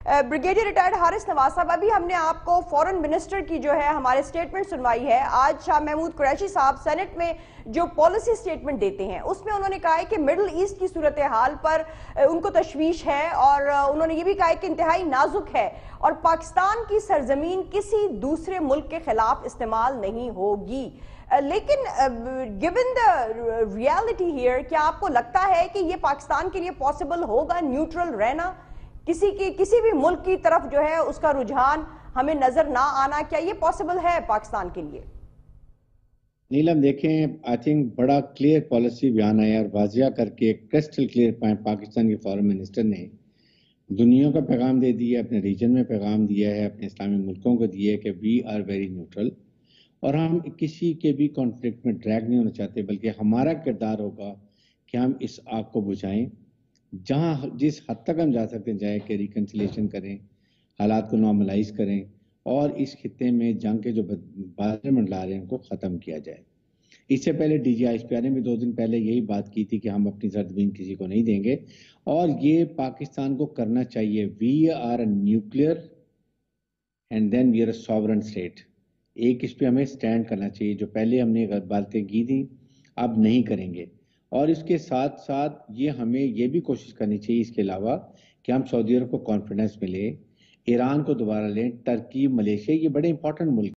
Brigadier retired Haris نواز صاحب، ابھی ہم نے آپ کو فورن منسٹر کی جو ہے ہمارے سٹیٹمنٹ سنوائی ہے. آج شاہ محمود قریشی صاحب سینٹ میں جو پالیسی سٹیٹمنٹ دیتے ہیں اس میں انہوں نے کہا ہے کہ مڈل ایسٹ کی صورتحال پر ان کو تشویش ہے، اور انہوں نے یہ بھی کہا ہے کہ انتہائی نازک ہے اور پاکستان کی سرزمین کسی دوسرے ملک کے خلاف استعمال نہیں ہوگی. لیکن given the reality here، کیا آپ کو لگتا ہے کہ یہ پاکستان کے لیے پاسبل ہوگا نیوٹرل رہنا؟ کسی بھی ملک کی طرف جو ہے اس کا رجحان ہمیں نظر نہ آنا، کیا یہ پاسبل ہے پاکستان کے لیے؟ نیلم دیکھیں، آئی تھنک بڑا کلیئر پالیسی بیان آیا اور واضح کر کے کرسٹل کلیئر پاکستان کے فارن منسٹر نے دنیا کا پیغام دے دیا، اپنے ریجن میں پیغام دیا ہے، اپنے اسلامی ملکوں کو دیا ہے کہ وی آر ویری نیوٹرل، اور ہم کسی کے بھی کانفلکٹ میں ڈریگ نہیں ہونا چاہتے، بلکہ ہمارا کردار ہوگا کہ ہم اس آگ کو بجھائیں، جس حد تک ہم جا سکتے جائیں کہ ریکنسیلیشن کریں، حالات کو نارملائز کریں، اور اس خطے میں جنگ کے جو بادل منڈلا رہے ہیں ان کو ختم کیا جائے. اس سے پہلے D G S P R نے بھی 2 دن پہلے یہی بات کی تھی کہ ہم اپنی سرزمین کسی کو نہیں دیں گے، اور یہ پاکستان کو کرنا چاہیے. We are a nuclear and then we are a sovereign state. ایک اس پہ ہمیں سٹینڈ کرنا چاہیے، جو پہلے ہم نے باتیں کی تھیں اب نہیں کریں گے. اور اس کے ساتھ ساتھ ہمیں یہ بھی کوشش کرنی چاہیے اس کے علاوہ کہ ہم سعودی عرب کو کانفیڈنس ملے، ایران کو دوبارہ لیں، ترکی، ملیشیا، یہ بڑے امپورٹنٹ ملک